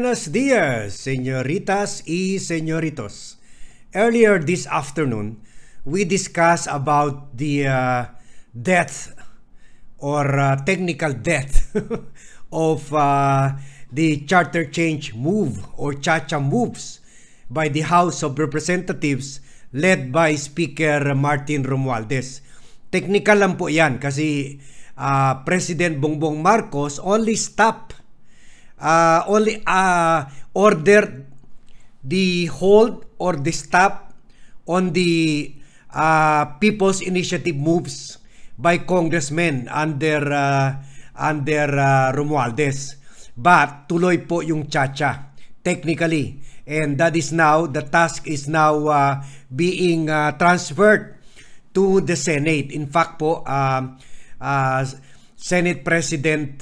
Buenos dias, señoritas y señoritos. Earlier this afternoon, we discussed about the death or technical death of the charter change move or Chacha moves by the House of Representatives led by Speaker Martin Romualdez. Technical lang po yan kasi President Bongbong Marcos only ordered the hold or the stop on the People's Initiative moves by congressmen under Romualdez. But tuloy po yung Chacha technically, and that is now, the task is now being transferred to the Senate. In fact po, Senate President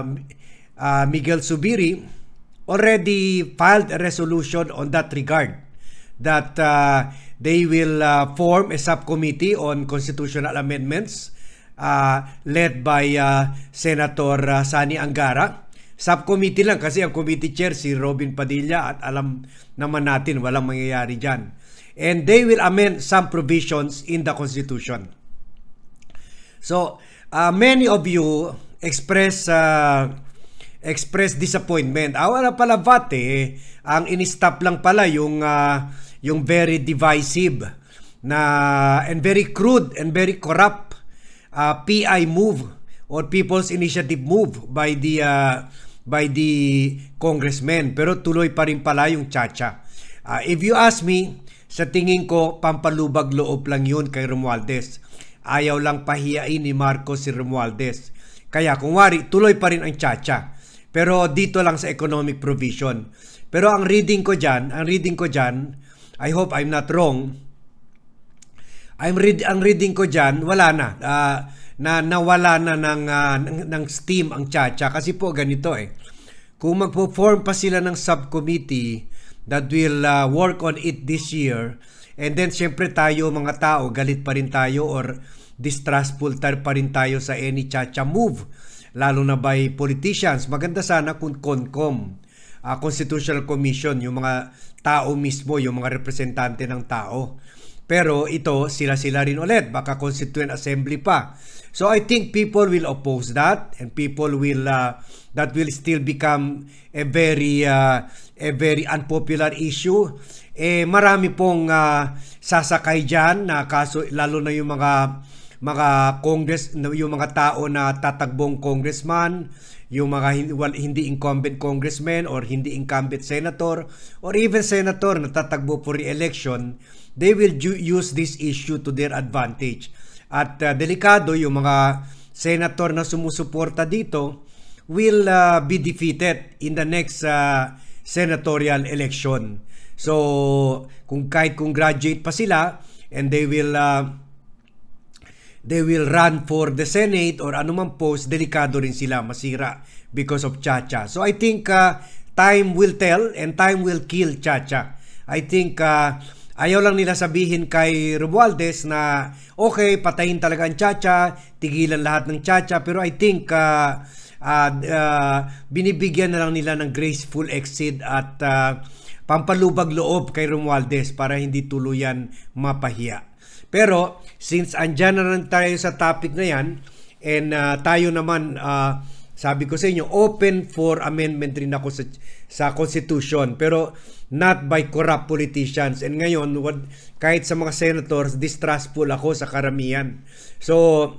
Miguel Zubiri already filed a resolution on that regard, that they will form a subcommittee on constitutional amendments led by Senator Sani Angara. Subcommittee lang kasi ang committee chair si Robin Padilla at alam naman natin walang mangyayari dyan. And they will amend some provisions in the Constitution. So, many of you express disappointment. Wala pala Vate, ang in-stop lang pala yung very divisive na and very crude and very corrupt PI move or People's Initiative move by the congressmen. Pero tuloy pa rin pala yung Chacha. If you ask me, sa tingin ko pampalubag loob lang yun kay Romualdez. Ayaw lang pahiyain ni Marcos si Romualdez. Kaya kung wari, tuloy pa rin ang Chacha. Pero dito lang sa economic provision. Pero ang reading ko dyan, I hope I'm not wrong, ang reading ko dyan, wala na. Nawala na ng steam ang Chacha. Kasi po ganito kung magpo-form pa sila ng subcommittee that will work on it this year, and then syempre tayo mga tao, galit pa rin tayo or distrustful pa rin tayo sa any Chacha move, lalo na by politicians. Maganda sana kung CONCOM, Constitutional Commission, yung mga tao mismo, yung mga representante ng tao. Pero ito, sila rin ulit, baka Constituent Assembly pa. So I think people will oppose that, and people will that will still become a very unpopular issue. Marami pong sasakay diyan na kaso, lalo na yung mga congress, yung mga tao na tatagbong congressman, yung mga hindi incumbent congressmen or hindi incumbent senator or even senator na tatakbo for re-election. They will use this issue to their advantage. At delikado yung mga senator na sumusuporta dito will be defeated in the next senatorial election. So kung graduate pa sila and they will run for the Senate or anumang post, delikado rin sila masira because of Chacha. So I think time will tell and time will kill Chacha. I think ayaw lang nila sabihin kay Romualdez na okay, patayin talaga ang Chacha, tigilan lahat ng Chacha, pero I think binibigyan na lang nila ng graceful exit at pampalubag loob kay Romualdez para hindi tuluyan mapahiya. Pero since andyan na lang tayo sa topic na yan, and tayo naman, sabi ko sa inyo, open for amendment rin ako sa Constitution, pero not by corrupt politicians. And ngayon, kahit sa mga senators, distrustful ako sa karamihan. So,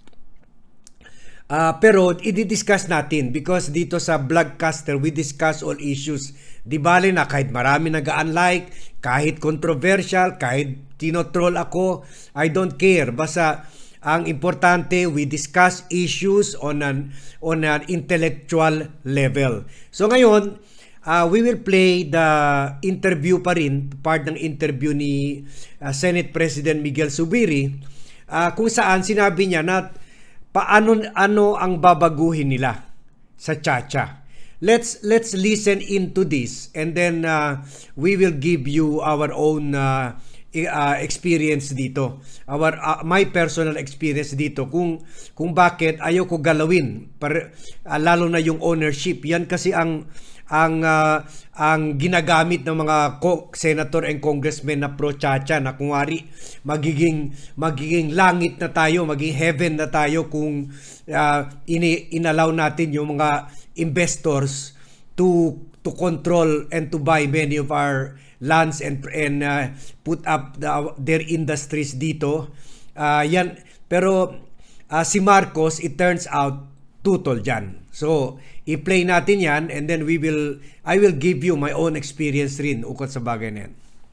pero i-discuss natin because dito sa Vlogcaster, we discuss all issues. Di bale na kahit marami nag-unlike, kahit controversial, kahit tinotroll ako, I don't care. Basta ang importante, we discuss issues on an intellectual level. So ngayon, we will play the interview pa rin, part ng interview ni Senate President Miguel Zubiri, kung saan sinabi niya na paano ang babaguhin nila sa Chacha. Let's listen into this, and then we will give you our own experience dito. My personal experience dito kung bakit ayaw ko galawin lalo na yung ownership. Yan kasi ang ginagamit ng mga senator and congressmen na pro-chacha na kunwari magiging langit na tayo, maging heaven na tayo kung inallow natin yung mga investors to control and to buy many of our lands and put up their industries dito. Yan, pero si Marcos, it turns out tutol dyan. So, i-play natin yan and then I will give you my own experience rin ukol sa bagay na yan.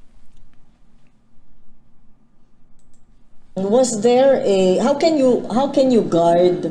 Was there how can you guard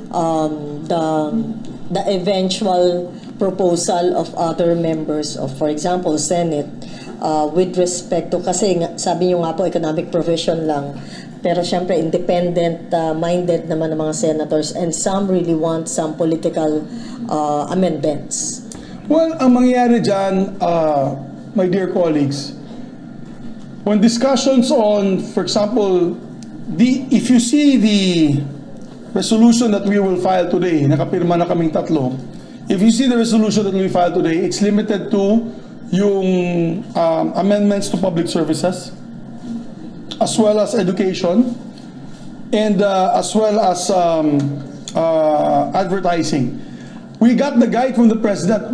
the eventual proposal of other members of, for example, Senate with respect to, kasi sabi niyo nga po economic provision lang, pero syempre independent minded naman ng mga senators and some really want some political amendments. Well, ang mangyayari dyan, my dear colleagues, when discussions on, for example, if you see the resolution that we will file today, nakapirma na kaming tatlo, if you see the resolution that we file today, it's limited to yung amendments to public services, as well as education, and as well as advertising. We got the guide from the President.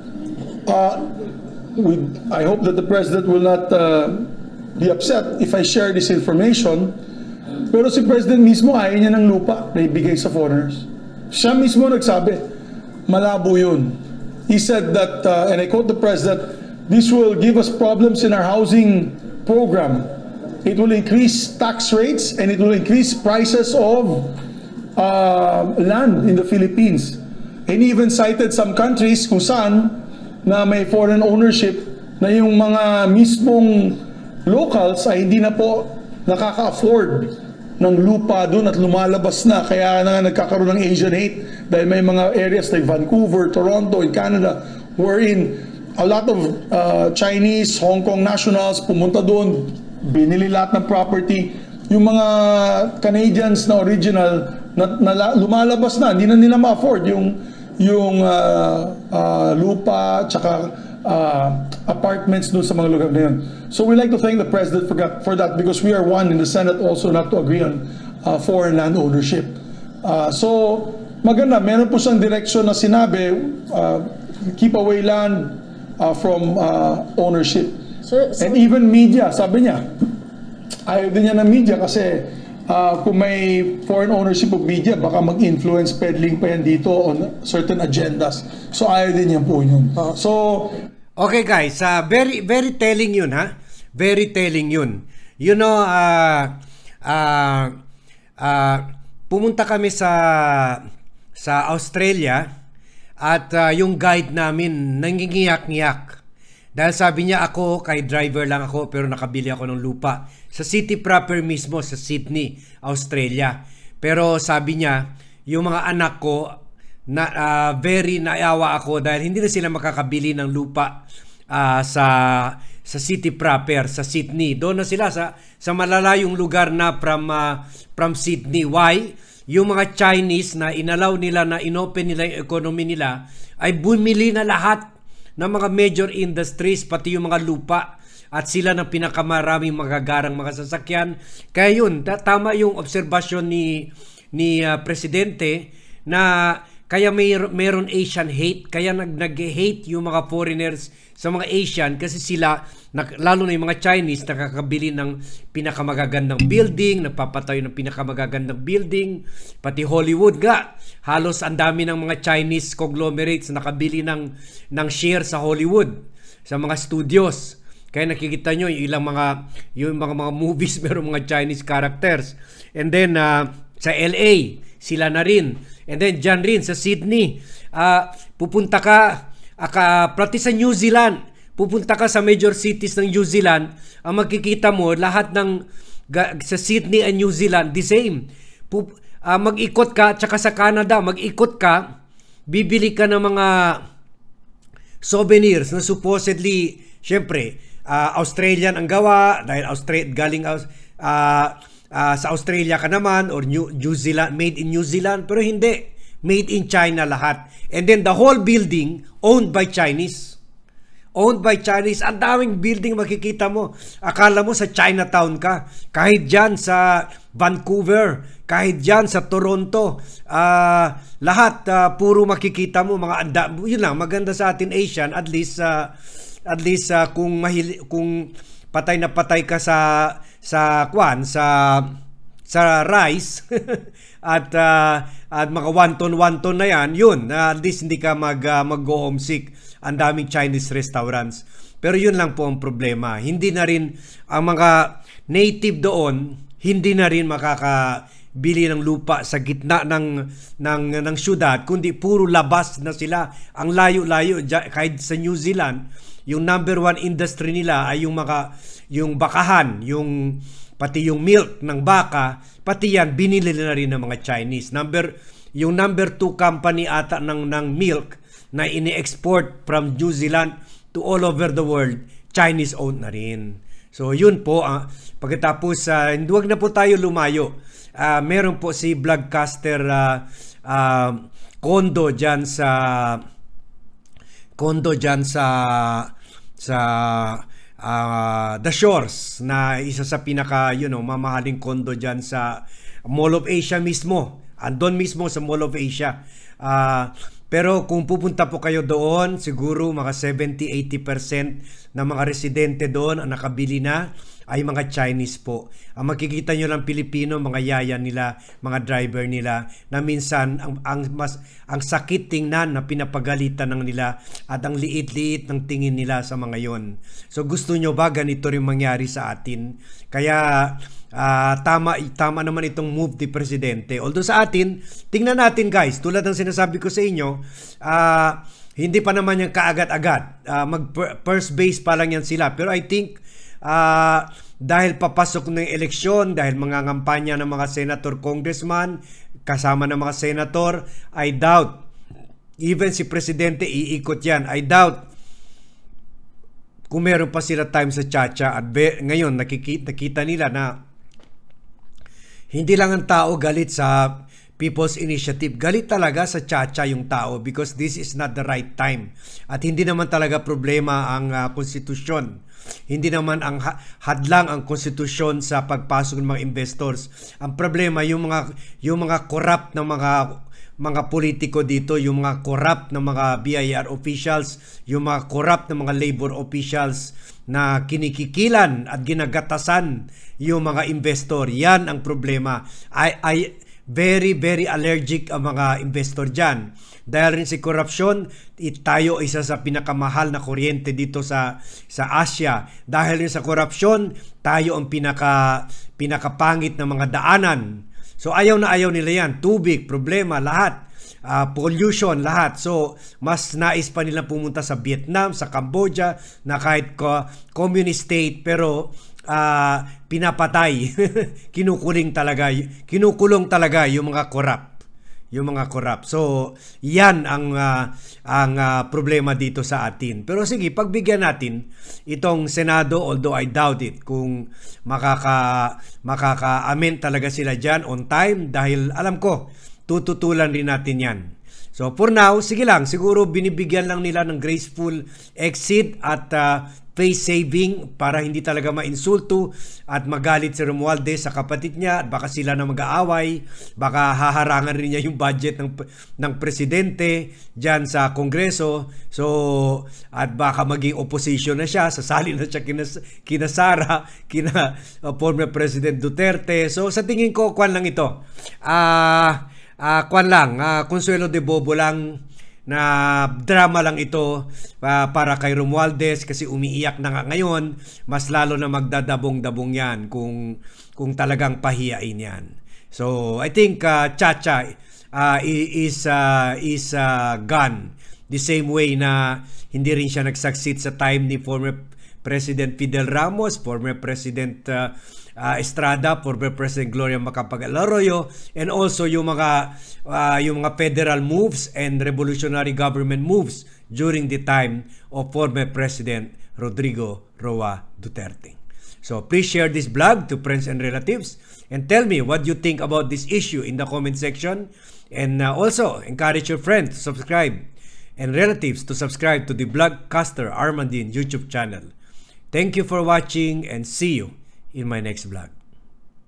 I hope that the President will not be upset if I share this information. Pero si President mismo ayaw niya ng lupa na ibigay sa foreigners. Siya mismo nagsabi, malabo yun. He said that, and I quote the President, this will give us problems in our housing program. It will increase tax rates and it will increase prices of land in the Philippines. And even cited some countries kung saan na may foreign ownership na yung mga mismong locals ay hindi na po nakaka-afford ng lupa doon at lumalabas na. Kaya na nagkakaroon ng Asian hate dahil may mga areas like Vancouver, Toronto, in Canada wherein a lot of Chinese, Hong Kong nationals pumunta doon, binili lahat ng property. Yung mga Canadians na original na lumalabas na, hindi na nila ma-afford yung lupa tsaka apartments doon sa mga lugar na yun. So we like to thank the President for that because we are one in the Senate also not to agree on foreign land ownership. So maganda, meron po siyang direksyon na sinabi, keep away land from ownership. Sir, and even media, sabi niya, ayaw din niya ng media kasi kung may foreign ownership of media, baka mag-influence peddling pa yan dito on certain agendas. So ayaw din niya po yun. So, okay guys, very very telling yun ha. Very telling yun. You know, pumunta kami sa Australia at yung guide namin nangingiyak-ngiyak. Dahil sabi niya ako, kay driver lang ako pero nakabili ako ng lupa sa city proper mismo sa Sydney, Australia. Pero sabi niya, yung mga anak ko na very naawa ako dahil hindi na sila makakabili ng lupa sa city proper sa Sydney. Doon na sila sa malalayong lugar na from Sydney. Why? Yung mga Chinese na inalaw nila na inopen nila yung economy nila ay bumili na lahat ng mga major industries, pati yung mga lupa, at sila ng pinakamaraming magagarang mga sasakyan. Kaya yun, tama yung obserbasyon ni Presidente na kaya mayroon Asian hate, kaya nag-hate yung mga foreigners sa mga Asian kasi sila, lalo na yung mga Chinese, nakakabili ng pinakamagagandang building, nagpapatayo ng pinakamagagandang building, pati Hollywood nga. Halos ang dami ng mga Chinese conglomerates na nakabili ng share sa Hollywood, sa mga studios. Kaya nakikita nyo yung mga movies meron mga Chinese characters. And then sa LA, sila na rin. And then dyan rin sa Sydney, pupunta ka pati sa New Zealand, pupunta ka sa major cities ng New Zealand, ang makikita mo lahat ng sa Sydney and New Zealand the same. Mag-ikot ka, tsaka sa Canada, mag-ikot ka, bibili ka ng mga souvenirs na supposedly, syempre, Australian ang gawa dahil galing sa Australia ka naman or New Zealand, made in New Zealand, pero hindi, made in China lahat. And then the whole building owned by Chinese. Owned by Chinese. Ang daming building makikita mo. Akala mo sa Chinatown ka. Kahit dyan sa Vancouver, kahit dyan sa Toronto, lahat puro makikita mo mga yun lang, maganda sa atin Asian, at least kung patay na patay ka sa rice at mga wonton na yan, at least hindi ka mag-go homesick. Ang daming Chinese restaurants. Pero yun lang po ang problema. Hindi na rin ang mga native doon, hindi na rin makakabili ng lupa sa gitna ng syudad, kundi puro labas na sila. Ang layo-layo, kahit sa New Zealand, yung number one industry nila ay yung bakahan, pati yung milk ng baka, pati yan binili na rin ng mga Chinese. Yung number 2 company ata ng milk na ini-export from New Zealand to all over the world, Chinese owned na rin. So yun po, pagkatapos huwag na po tayo lumayo. Meron po si Vlogcaster condo dyan sa The Shores, na isa sa pinaka mamahaling condo dyan sa Mall of Asia mismo. Andon mismo sa Mall of Asia. Pero kung pupunta po kayo doon, siguro mga 70-80% ng mga residente doon ang nakabili na ay mga Chinese po. Ang makikita nyo lang Pilipino, mga yaya nila, mga driver nila, na minsan ang sakit tingnan na pinapagalitan ng nila at ang liit-liit ng tingin nila sa mga yon. So gusto nyo ba ganito rin mangyari sa atin? Kaya tama naman itong move ni Presidente. Although sa atin, tingnan natin guys, tulad ng sinasabi ko sa inyo, hindi pa naman yan kaagad-agad. First base pa lang yan sila. Pero I think, dahil papasok ng eleksyon, dahil mga ngampanya ng mga senator, congressman, kasama ng mga senator, I doubt, even si Presidente iikot yan, I doubt kung meron pa sila time sa Chacha. At ngayon, nakita nila na hindi lang ang tao galit sa People's Initiative. Galit talaga sa Chacha yung tao because this is not the right time. At hindi naman talaga problema ang konstitusyon. Hindi naman ang hadlang ang konstitusyon sa pagpasok ng mga investors. Ang problema yung mga corrupt ng mga politiko dito, yung mga corrupt ng mga BIR officials, yung mga corrupt ng mga labor officials na kinikikilan at ginagatasan yung mga investor. Yan ang problema. I very, very allergic ang mga investor dyan. Dahil rin si corruption, tayo isa sa pinakamahal na kuryente dito sa Asia. Dahil rin sa corruption, tayo ang pinakapangit na mga daanan. So ayaw na ayaw nila yan. Tubig, problema, lahat. Pollution, lahat. So mas nais pa nila pumunta sa Vietnam, sa Cambodia, na kahit communist state, pero pinapatay. Kinukulong talaga yung mga corrupt. So yan ang problema dito sa atin. Pero sige, pagbigyan natin itong Senado, although I doubt it kung makaka-amen talaga sila dyan on time, dahil alam ko tututulan rin natin yan. So for now, sige lang, siguro binibigyan lang nila ng graceful exit at face saving para hindi talaga mainsulto at magalit si Romualdez sa kapatid niya, at baka sila na mag-aaway, baka haharangan rin niya yung budget ng presidente dyan sa Kongreso. So at baka maging opposition na siya, sasali na siya kina Sara, former President Duterte. So sa tingin ko, kwan lang ito. Consuelo de Bobo lang, na drama lang ito para kay Romualdez, kasi umiiyak na nga ngayon, mas lalo na magdadabong-dabong yan kung talagang pahiyain yan. So I think Chacha is gone the same way na hindi rin siya nag-succeed sa time ni former President Fidel Ramos, former President Estrada, former President Gloria Macapagal-Arroyo, and also yung mga federal moves and revolutionary government moves during the time of former President Rodrigo Roa Duterte. So please share this blog to friends and relatives and tell me what you think about this issue in the comment section, and also encourage your friends to subscribe and relatives to subscribe to the Blogcaster Armandin YouTube channel. Thank you for watching and see you in my next vlog.